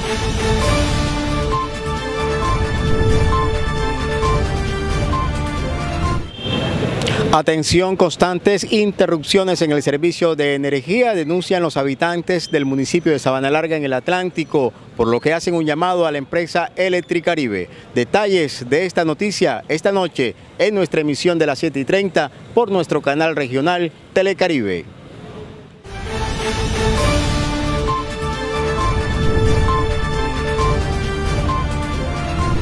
Atención, constantes interrupciones en el servicio de energía denuncian los habitantes del municipio de Sabana Larga en el Atlántico, por lo que hacen un llamado a la empresa Electricaribe. Detalles de esta noticia esta noche en nuestra emisión de las 7:30 por nuestro canal regional Telecaribe.